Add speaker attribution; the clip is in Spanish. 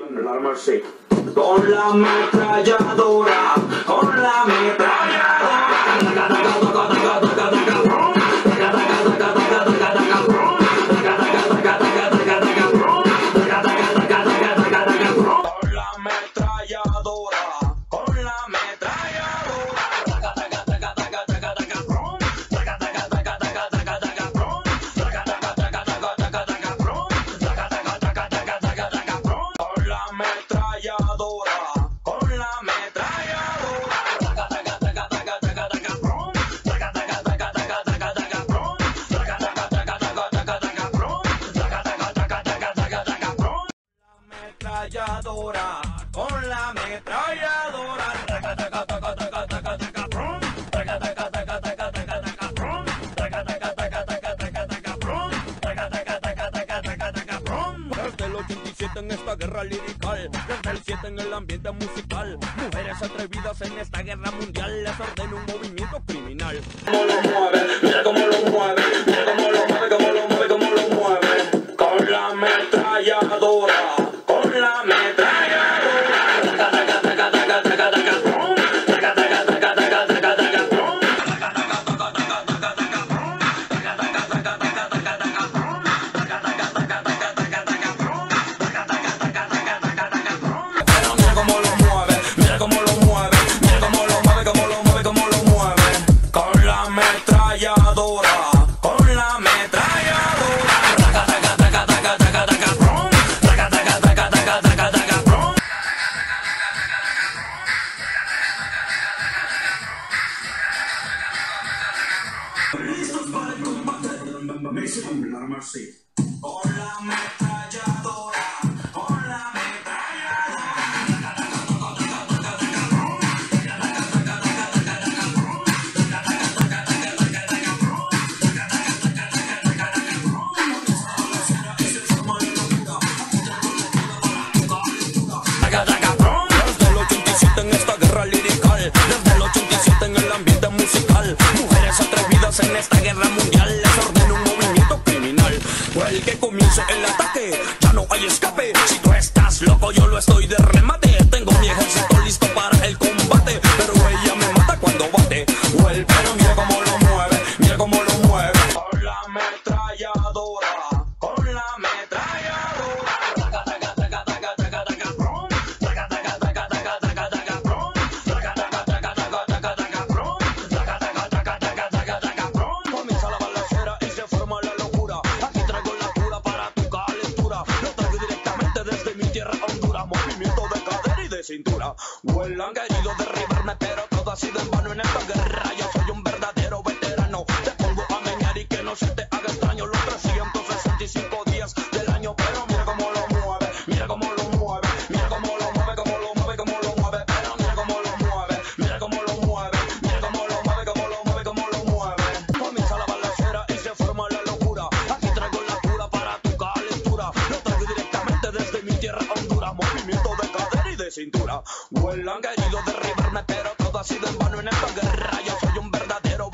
Speaker 1: El arma sí. Con la ametralladora, con la ametralladora. Con la ametralladora.
Speaker 2: Desde el 87 en esta guerra lirical, desde el 7 en el ambiente musical, mujeres atrevidas en esta guerra mundial, les ordeno un movimiento criminal.
Speaker 1: Cómo lo mueve, mira cómo lo mueve, mira cómo lo mueve, cómo lo mueve, cómo lo mueve. Con la ametralladora, con la ametralladora. Listos para el combate. Machinegun, arma sí. Con la ametralladora, con la ametralladora.
Speaker 2: Desde el 87 en esta guerra lirical, desde el 87 en el ambiente musical, mujeres atrevidas en esta guerra mundial, les ordeno un movimiento criminal. Fue el que comience el ataque, ya no hay escape. Si tú estás loco, yo lo estoy de remate. Tengo mi ejército listo para el combate, pero ella me mata cuando bate. Pero mira cómo lo mueve, mira cómo lo mueve.
Speaker 1: Con la ametralladora, con la ametralladora. Comienza la balacera y se forma la locura. Aquí traigo la cura para tu calentura. Lo traigo directamente desde mi tierra Honduras. Movimiento de cadera y de cintura. Vuelan querido derribarme, pero todo ha sido en vano en esta guerra. Yo soy un verdadero veterano. Te pongo a meñar y que no se te haga extraño los 365 días del año. Pero mira cómo lo mueve, mira cómo lo mueve, mira cómo lo mueve, cómo lo mueve, cómo lo mueve. Pero mira cómo lo mueve, mira cómo lo mueve, mira cómo lo mueve, cómo lo mueve, cómo lo mueve. Comienza la balacera y se forma la locura. Aquí traigo la cura para tu calentura. Lo traigo directamente desde mi tierra Honduras. Movimiento de cadera y de cintura. Vuelan querido derribarme, pero todo ha sido en vano en esta guerra. Yo soy un verdadero